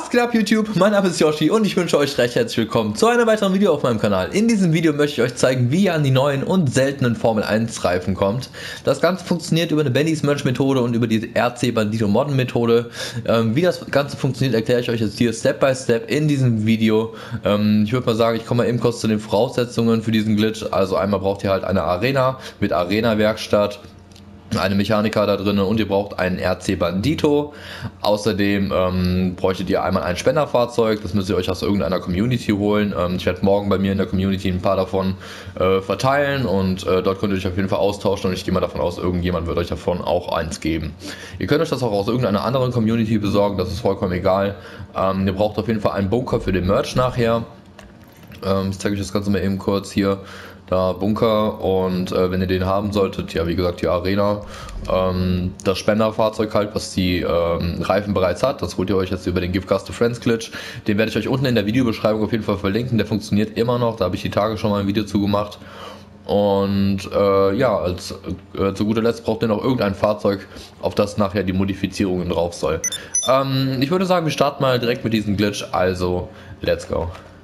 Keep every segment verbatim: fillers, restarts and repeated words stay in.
Was geht ab YouTube? Mein Name ist Yoshi und ich wünsche euch recht herzlich willkommen zu einem weiteren Video auf meinem Kanal. In diesem Video möchte ich euch zeigen, wie ihr an die neuen und seltenen Formel eins Reifen kommt. Das Ganze funktioniert über eine Bendis Merch Methode und über die R C Bandito Modden Methode. Ähm, wie das Ganze funktioniert, erkläre ich euch jetzt hier Step by Step in diesem Video. Ähm, ich würde mal sagen, ich komme mal eben kurz zu den Voraussetzungen für diesen Glitch. Also einmal braucht ihr halt eine Arena mit Arena Werkstatt, eine Mechaniker da drin und ihr braucht einen R C Bandito. Außerdem ähm, bräuchtet ihr einmal ein Spenderfahrzeug, das müsst ihr euch aus irgendeiner Community holen. Ähm, ich werde morgen bei mir in der Community ein paar davon äh, verteilen und äh, dort könnt ihr euch auf jeden Fall austauschen und ich gehe mal davon aus, irgendjemand wird euch davon auch eins geben. Ihr könnt euch das auch aus irgendeiner anderen Community besorgen, das ist vollkommen egal. Ähm, ihr braucht auf jeden Fall einen Bunker für den Merch nachher. Ähm, ich zeige euch das Ganze mal eben kurz hier. Da Bunker und äh, wenn ihr den haben solltet, ja wie gesagt die Arena, ähm, das Spenderfahrzeug halt, was die ähm, Reifen bereits hat, das holt ihr euch jetzt über den Give Cars to Friends Glitch. Den werde ich euch unten in der Videobeschreibung auf jeden Fall verlinken, der funktioniert immer noch, da habe ich die Tage schon mal ein Video zu gemacht. Und äh, ja, als, äh, zu guter Letzt braucht ihr noch irgendein Fahrzeug, auf das nachher die Modifizierungen drauf soll. Ähm, ich würde sagen, wir starten mal direkt mit diesem Glitch, also let's go.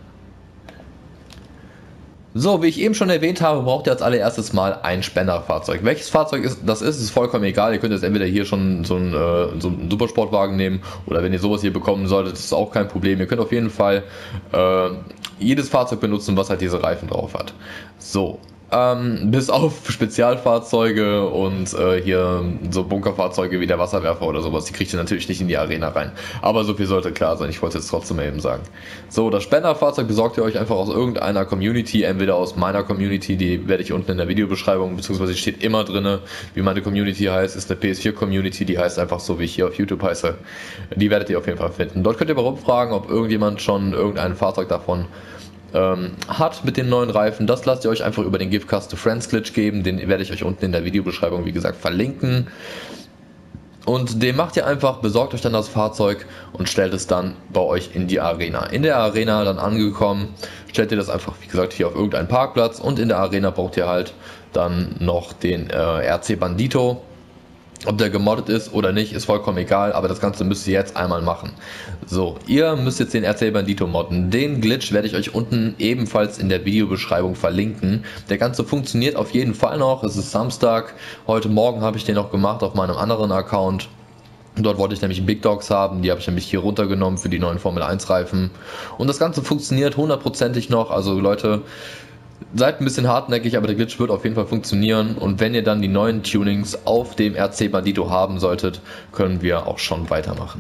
So, wie ich eben schon erwähnt habe, braucht ihr als allererstes mal ein Spenderfahrzeug. Welches Fahrzeug ist, das ist, ist vollkommen egal. Ihr könnt jetzt entweder hier schon so einen, äh, so einen Supersportwagen nehmen oder wenn ihr sowas hier bekommen solltet, ist auch kein Problem. Ihr könnt auf jeden Fall äh, jedes Fahrzeug benutzen, was halt diese Reifen drauf hat. So. Ähm, bis auf Spezialfahrzeuge und äh, hier so Bunkerfahrzeuge wie der Wasserwerfer oder sowas, die kriegt ihr natürlich nicht in die Arena rein. Aber so viel sollte klar sein, ich wollte es jetzt trotzdem eben sagen. So, das Spenderfahrzeug besorgt ihr euch einfach aus irgendeiner Community, entweder aus meiner Community, die werde ich unten in der Videobeschreibung, beziehungsweise steht immer drin, wie meine Community heißt, ist eine P S vier Community, die heißt einfach so, wie ich hier auf YouTube heiße. Die werdet ihr auf jeden Fall finden. Dort könnt ihr aber rumfragen, ob irgendjemand schon irgendein Fahrzeug davon Ähm, hat mit den neuen Reifen. Das lasst ihr euch einfach über den Give Cars to Friends Glitch geben, den werde ich euch unten in der Videobeschreibung wie gesagt verlinken und den macht ihr einfach, besorgt euch dann das Fahrzeug und stellt es dann bei euch in die Arena. In der Arena dann angekommen, stellt ihr das einfach wie gesagt hier auf irgendeinen Parkplatz und in der Arena braucht ihr halt dann noch den äh, R C Bandito. Ob der gemoddet ist oder nicht, ist vollkommen egal, aber das Ganze müsst ihr jetzt einmal machen. So, ihr müsst jetzt den R C Bandito modden. Den Glitch werde ich euch unten ebenfalls in der Videobeschreibung verlinken. Der Ganze funktioniert auf jeden Fall noch. Es ist Samstag. Heute Morgen habe ich den noch gemacht auf meinem anderen Account. Dort wollte ich nämlich Big Dogs haben, die habe ich nämlich hier runtergenommen für die neuen Formel eins Reifen. Und das Ganze funktioniert hundertprozentig noch, also Leute, seid ein bisschen hartnäckig, aber der Glitch wird auf jeden Fall funktionieren und wenn ihr dann die neuen Tunings auf dem R C Bandito haben solltet, können wir auch schon weitermachen.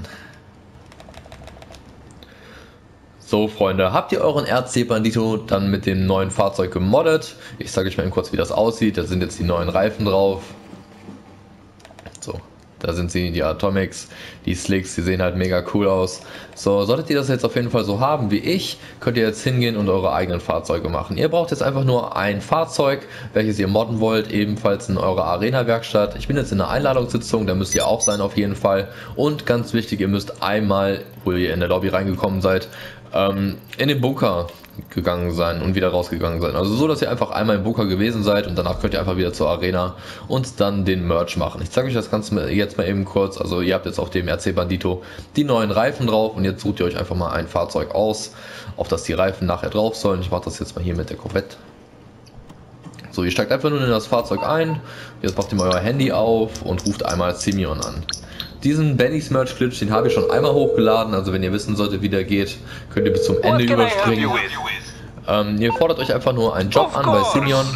So Freunde, habt ihr euren R C Bandito dann mit dem neuen Fahrzeug gemoddet? Ich sage euch mal eben kurz, wie das aussieht. Da sind jetzt die neuen Reifen drauf. So. Da sind sie, die Atomics, die Slicks, die sehen halt mega cool aus. So, solltet ihr das jetzt auf jeden Fall so haben wie ich, könnt ihr jetzt hingehen und eure eigenen Fahrzeuge machen. Ihr braucht jetzt einfach nur ein Fahrzeug, welches ihr modden wollt, ebenfalls in eurer Arena-Werkstatt. Ich bin jetzt in einer Einladungssitzung, da müsst ihr auch sein auf jeden Fall. Und ganz wichtig, ihr müsst einmal, wo ihr in der Lobby reingekommen seid, ähm, in den Bunker gegangen sein und wieder rausgegangen sein. Also so, dass ihr einfach einmal im Bunker gewesen seid und danach könnt ihr einfach wieder zur Arena und dann den Merch machen. Ich zeige euch das Ganze jetzt mal eben kurz. Also ihr habt jetzt auf dem R C Bandito die neuen Reifen drauf und jetzt sucht ihr euch einfach mal ein Fahrzeug aus, auf das die Reifen nachher drauf sollen. Ich mache das jetzt mal hier mit der Corvette. So, ihr steigt einfach nur in das Fahrzeug ein, jetzt macht ihr mal euer Handy auf und ruft einmal Simeon an. Diesen Bendis Merch Glitch, den habe ich schon einmal hochgeladen, also wenn ihr wissen solltet, wie der geht, könnt ihr bis zum Ende überspringen. Ähm, ihr fordert euch einfach nur einen Job an bei Simeon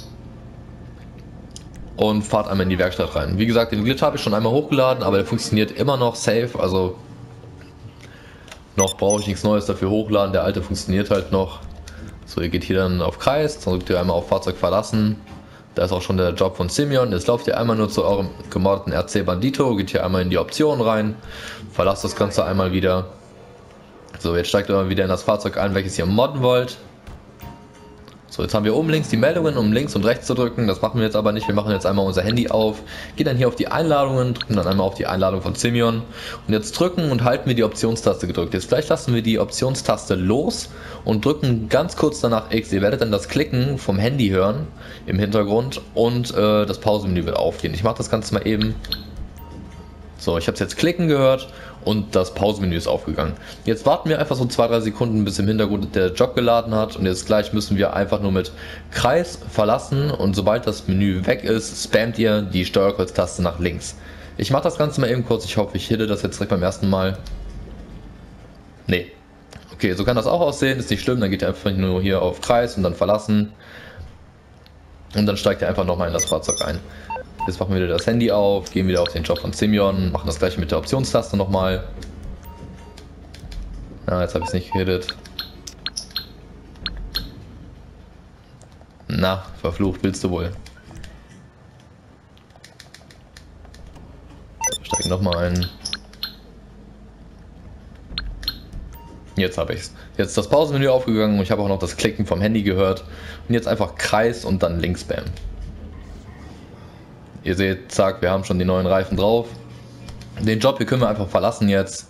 und fahrt einmal in die Werkstatt rein. Wie gesagt, den Glitch habe ich schon einmal hochgeladen, aber der funktioniert immer noch safe, also noch brauche ich nichts Neues dafür hochladen, der alte funktioniert halt noch. So, ihr geht hier dann auf Kreis, dann drückt ihr einmal auf Fahrzeug verlassen. Da ist auch schon der Job von Simeon. Jetzt lauft ihr einmal nur zu eurem gemoddeten R C Bandito, geht hier einmal in die Optionen rein, verlasst das Ganze einmal wieder. So, jetzt steigt ihr wieder in das Fahrzeug ein, welches ihr modden wollt. So, jetzt haben wir oben links die Meldungen, um links und rechts zu drücken. Das machen wir jetzt aber nicht. Wir machen jetzt einmal unser Handy auf, gehen dann hier auf die Einladungen, drücken dann einmal auf die Einladung von Simeon und jetzt drücken und halten wir die Optionstaste gedrückt. Jetzt gleich lassen wir die Optionstaste los und drücken ganz kurz danach X. Ihr werdet dann das Klicken vom Handy hören im Hintergrund und äh, das Pausenmenü wird aufgehen. Ich mache das Ganze mal eben. So, ich habe es jetzt klicken gehört und das Pausenmenü ist aufgegangen. Jetzt warten wir einfach so zwei drei Sekunden, bis im Hintergrund der Job geladen hat und jetzt gleich müssen wir einfach nur mit Kreis verlassen und sobald das Menü weg ist, spammt ihr die Steuerkreuztaste nach links. Ich mache das Ganze mal eben kurz, ich hoffe ich hitte das jetzt direkt beim ersten Mal. Nee. Okay, so kann das auch aussehen, ist nicht schlimm, dann geht ihr einfach nur hier auf Kreis und dann verlassen. Und dann steigt ihr einfach nochmal in das Fahrzeug ein. Jetzt machen wir wieder das Handy auf, gehen wieder auf den Job von Simeon, machen das gleiche mit der Optionstaste nochmal. Na, jetzt habe ich es nicht gehittet. Na, verflucht, willst du wohl. Steigen nochmal ein. Jetzt habe ich es. Jetzt ist das Pausenmenü aufgegangen und ich habe auch noch das Klicken vom Handy gehört. Und jetzt einfach Kreis und dann links spammen. Ihr seht, zack, wir haben schon die neuen Reifen drauf. Den Job hier können wir einfach verlassen jetzt.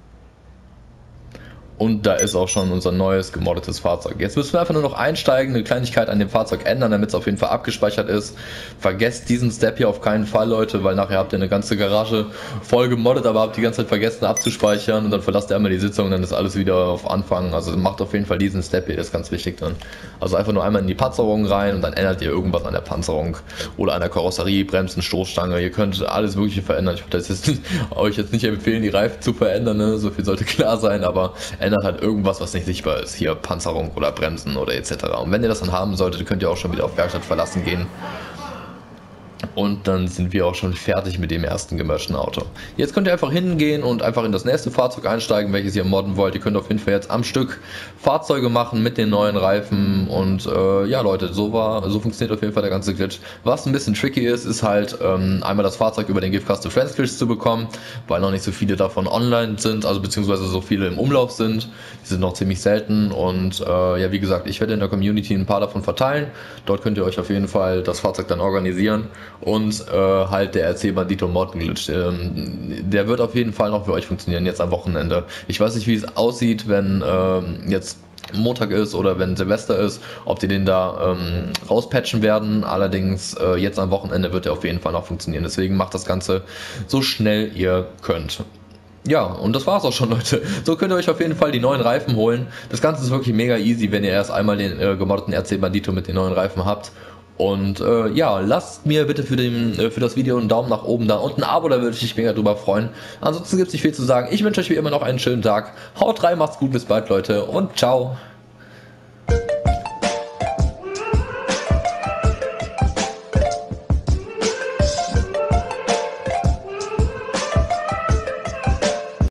Und da ist auch schon unser neues gemoddetes Fahrzeug. Jetzt müssen wir einfach nur noch einsteigen, eine Kleinigkeit an dem Fahrzeug ändern, damit es auf jeden Fall abgespeichert ist. Vergesst diesen Step hier auf keinen Fall, Leute, weil nachher habt ihr eine ganze Garage voll gemoddet, aber habt die ganze Zeit vergessen abzuspeichern und dann verlasst ihr einmal die Sitzung und dann ist alles wieder auf Anfang. Also macht auf jeden Fall diesen Step hier, das ist ganz wichtig dann. Also einfach nur einmal in die Panzerung rein und dann ändert ihr irgendwas an der Panzerung oder an der Karosserie, Bremsen, Stoßstange. Ihr könnt alles Mögliche verändern. Ich würde jetzt, euch jetzt nicht empfehlen, die Reifen zu verändern, ne? So viel sollte klar sein, aber ändert halt irgendwas, was nicht sichtbar ist. Hier Panzerung oder Bremsen oder et cetera. Und wenn ihr das dann haben solltet, könnt ihr auch schon wieder auf Werkstatt verlassen gehen. Und dann sind wir auch schon fertig mit dem ersten gemerchten Auto. Jetzt könnt ihr einfach hingehen und einfach in das nächste Fahrzeug einsteigen, welches ihr modden wollt. Ihr könnt auf jeden Fall jetzt am Stück Fahrzeuge machen mit den neuen Reifen. Und äh, ja Leute, so war, so funktioniert auf jeden Fall der ganze Glitch. Was ein bisschen tricky ist, ist halt ähm, einmal das Fahrzeug über den Giftcast to Friends Glitch zu bekommen, weil noch nicht so viele davon online sind, also beziehungsweise so viele im Umlauf sind. Die sind noch ziemlich selten und äh, ja wie gesagt, ich werde in der Community ein paar davon verteilen. Dort könnt ihr euch auf jeden Fall das Fahrzeug dann organisieren. Und äh, halt der R C Bandito Mod Glitch. Ähm, der wird auf jeden Fall noch für euch funktionieren, jetzt am Wochenende. Ich weiß nicht, wie es aussieht, wenn ähm, jetzt Montag ist oder wenn Silvester ist, ob die den da ähm, rauspatchen werden. Allerdings äh, jetzt am Wochenende wird er auf jeden Fall noch funktionieren. Deswegen macht das Ganze so schnell ihr könnt. Ja, und das war's auch schon, Leute. So könnt ihr euch auf jeden Fall die neuen Reifen holen. Das Ganze ist wirklich mega easy, wenn ihr erst einmal den äh, gemoddeten R C Bandito mit den neuen Reifen habt. Und äh, ja, lasst mir bitte für, den, äh, für das Video einen Daumen nach oben da und ein Abo, da würde ich mich mega drüber freuen. Ansonsten gibt es nicht viel zu sagen. Ich wünsche euch wie immer noch einen schönen Tag. Haut rein, macht's gut, bis bald, Leute, und ciao.